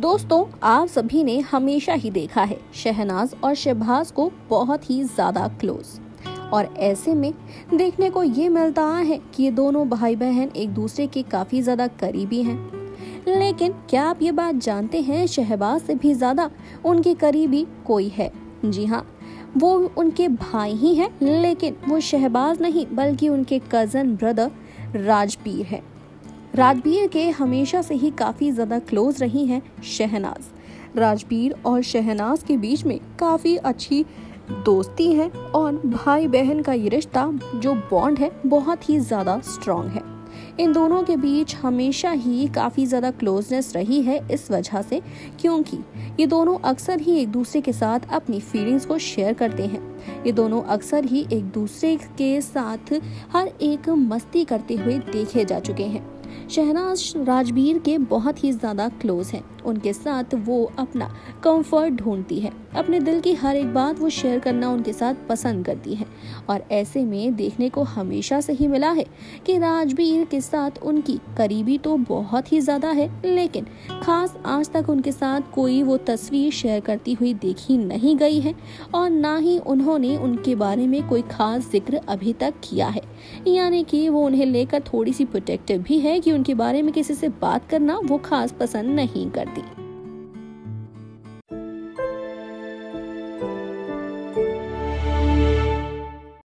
दोस्तों, आप सभी ने हमेशा ही देखा है शहनाज और शहबाज को बहुत ही ज्यादा क्लोज। और ऐसे में देखने को ये मिलता है कि ये दोनों भाई बहन एक दूसरे के काफी ज्यादा करीबी हैं। लेकिन क्या आप ये बात जानते हैं, शहबाज से भी ज्यादा उनके करीबी कोई है? जी हाँ, वो उनके भाई ही हैं, लेकिन वो शहबाज नहीं बल्कि उनके कजन ब्रदर राजबीर है। राजबीर के हमेशा से ही काफी ज्यादा क्लोज रही हैं शहनाज। राजबीर और शहनाज के बीच में काफी अच्छी दोस्ती है और भाई बहन का ये रिश्ता जो बॉन्ड है बहुत ही ज्यादा स्ट्रॉन्ग है। इन दोनों के बीच हमेशा ही काफी ज्यादा क्लोजनेस रही है, इस वजह से क्योंकि ये दोनों अक्सर ही एक दूसरे के साथ अपनी फीलिंग्स को शेयर करते हैं। ये दोनों अक्सर ही एक दूसरे के साथ हर एक मस्ती करते हुए देखे जा चुके हैं। शहनाज राजबीर के बहुत ही ज्यादा क्लोज हैं। उनके साथ वो अपना कंफर्ट ढूंढती है, अपने दिल की हर एक बात वो शेयर करना उनके साथ पसंद करती है। और ऐसे में देखने को हमेशा से ही मिला है कि राजबीर के साथ उनकी करीबी तो बहुत ही ज्यादा है, लेकिन खास आज तक उनके साथ कोई वो तस्वीर शेयर करती हुई देखी नहीं गई है और ना ही उन्होंने उनके बारे में कोई खास जिक्र अभी तक किया है। यानी कि वो उन्हें लेकर थोड़ी सी प्रोटेक्टिव भी है कि उनके बारे में किसी से बात करना वो खास पसंद नहीं करती।